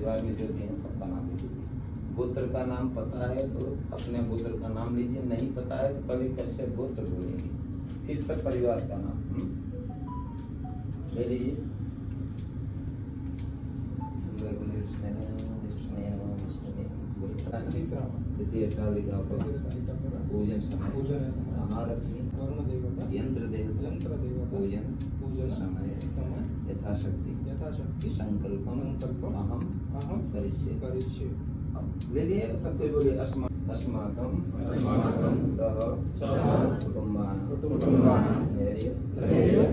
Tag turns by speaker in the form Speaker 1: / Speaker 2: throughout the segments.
Speaker 1: परिवार में जो भी है सबका नाम लीजिए। गोत्र का नाम पता है तो अपने गोत्र का नाम लीजिए, नहीं पता है तो पहले कश्यप गोत्र बोलेंगे, फिर सब परिवार का नाम ले लीजिए। पूजन समय महालक्ष्मी यंत्र देवता पूजन समय यथाशक्ति संकल्प अहम करिष्ये। ले लिए सब कोई बोलिए अस्माकं सह कुटुम्बानां धैर्य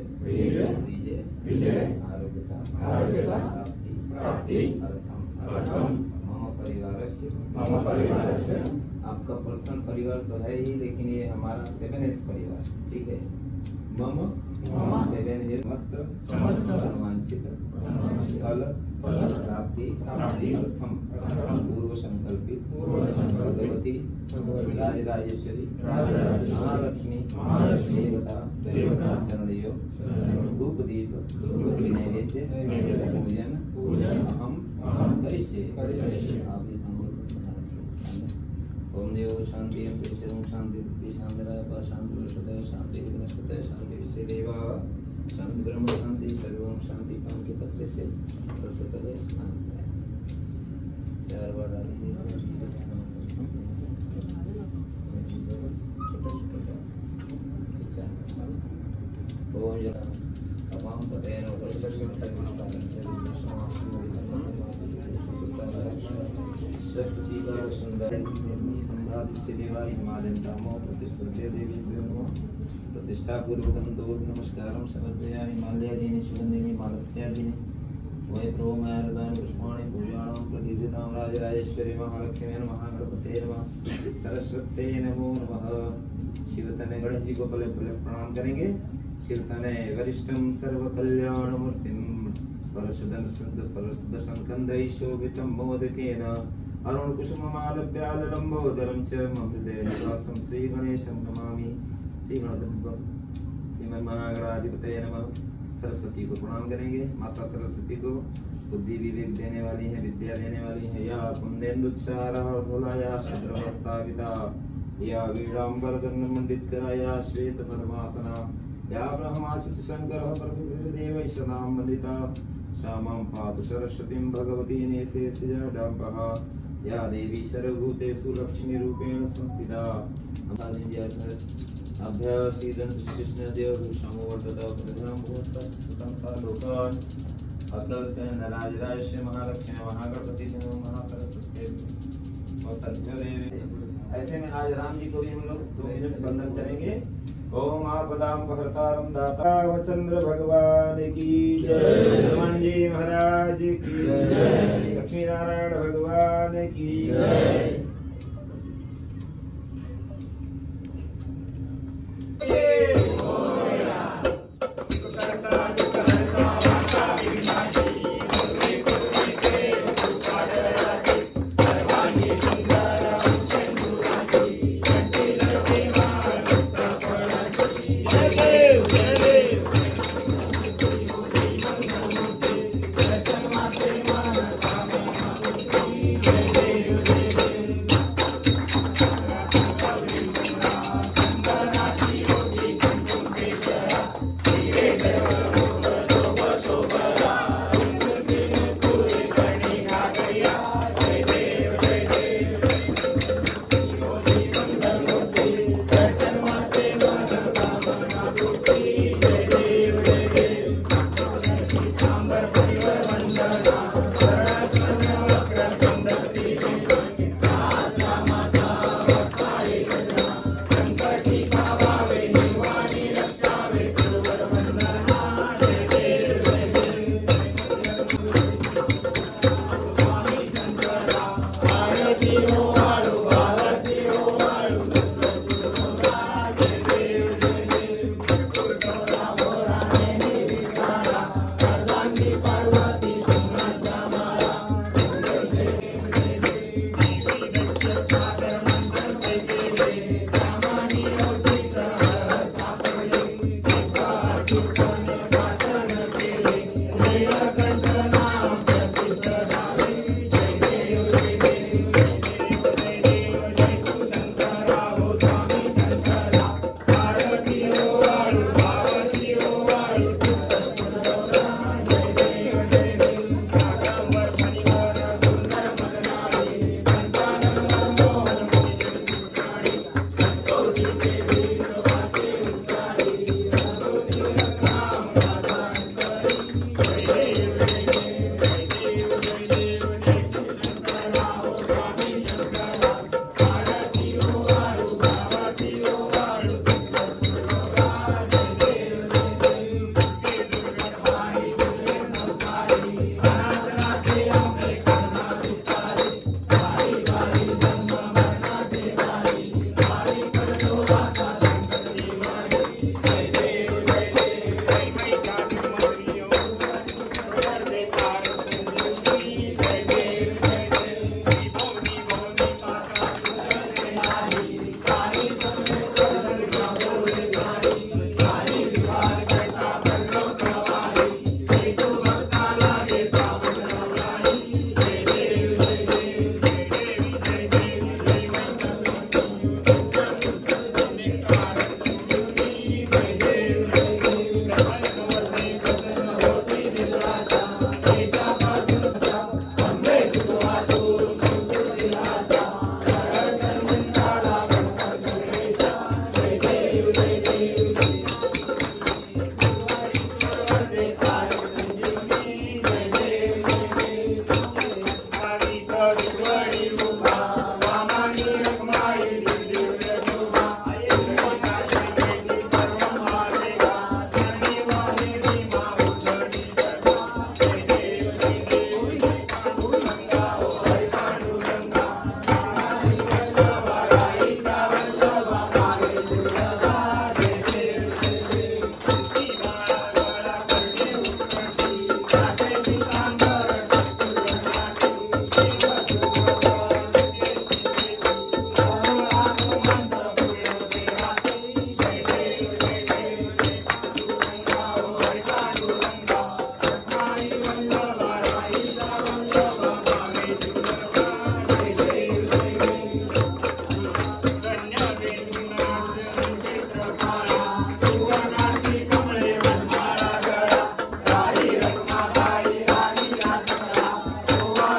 Speaker 1: विजय आरोग्यता प्राप्ति अर्थम मम परिवारस्य। आपका पर्सनल परिवार तो है ही, लेकिन ये हमारा 7S परिवार, ठीक है। मम 7 समस्त वांछित फल प्राप्ति अर्थम पूर्व संकल्पित भगवती राजराजेश्वरी महालक्ष्मी देवता चरणयों धूप दीप नैवेद्य पूजन अहम करिष्ये। आप ओम देव शांति सर्वं शांति शांतिराय शांति सदैव शांति वनस्पतय शांति विषय देवा शांति ब्रह्म शांति सर्वं शांति पान के पत्ते से सबसे पहले स्नान करें। 4 बार डालेंगे। ओम तमाम पते प्रतिष्ठा पूर्वकं दोष नमस्कारं समर्पयामि। माल्यादीनि सुगन्धिनि मालत्यादीनि वैप्रोमयारदान पुष्पाणि पूजाणां प्रतिष्ठितां राजराजेश्वरी महालक्ष्मी नमः गणपते नमः सरस्वते नमो नमः। शिवतने गणेश जी को पहले प्रणाम करेंगे। शिवतने वरिष्ठं सर्वकल्याणमूर्तिं परशुदर्शन शोभितं मोदकेन अरुण कुसुममालभ्यालम्बोदरं च मम हृदये निवासं श्री गणेशं नमामि। श्री महागणाधिपतये नमः। सरस्वती को प्रणाम करेंगे। माता सरस्वती को बुद्धि विवेक देने वाली है, विद्या देने वाली है। या कुंदेन्दुत्सारः फलाया शत्रवस्थापिता या वीणाम्बरकर्णमण्डितकरा या श्वेतपद्मासना या ब्रह्माच्युत शंकरः प्रभृतिर्देवैः वन्दिता सा मां पातु सरस्वतीं भगवती निशेषजाडम्बः या देवी सर्वभूतेषु लक्ष्मीरूपेण संस्थिता। राजराजेश्वरी महालक्ष्मी महागणपति ऐसे में आज राम जी को भी हम लोग 2 मिनट वंदन करेंगे। ओम आपदां हरतारं दाता चंद्र भगवान की जय, हनुमान जी महाराज की जय, लक्ष्मी नारायण भगवान की जय।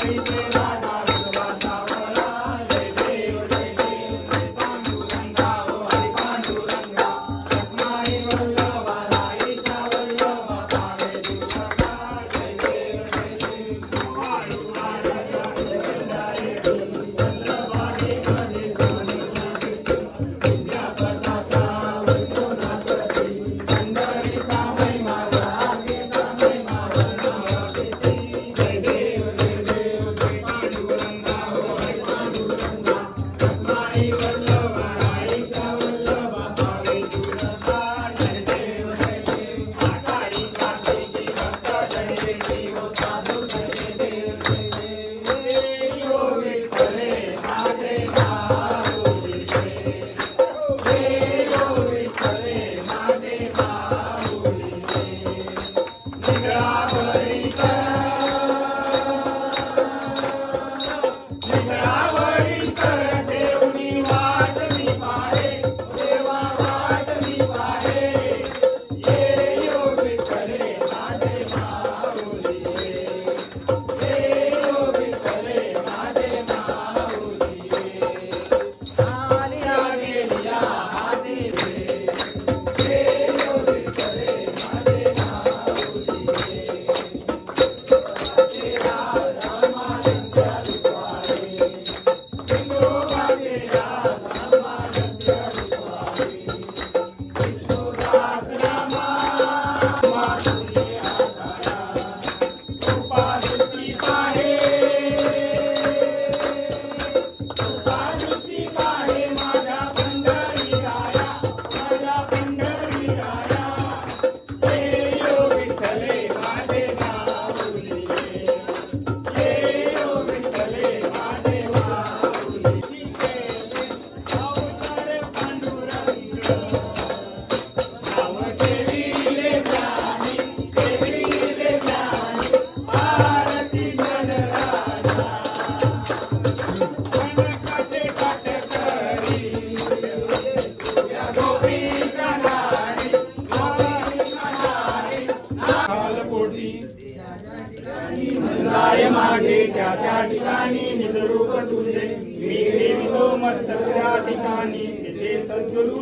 Speaker 2: मागे त्या त्या ठिकाणी निजरूप तुझे मी देवितो मस्तक त्या ठिकाणी तिथे सद्गुरु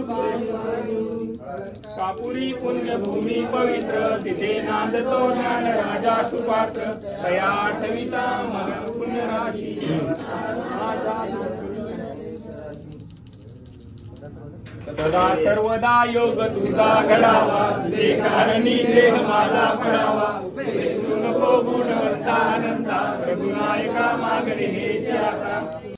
Speaker 2: कापुरी पुण्यभूमी पवित्र तिथे नांदतो ज्ञान राजा सुपात्र तया आठविता मन पुण्यराशी सदा सर्वदा योग तुझा घडावा ते कारणी देह माझा पडावा नको गुणवंता अनंता प्रभुनायका मागणे हे आता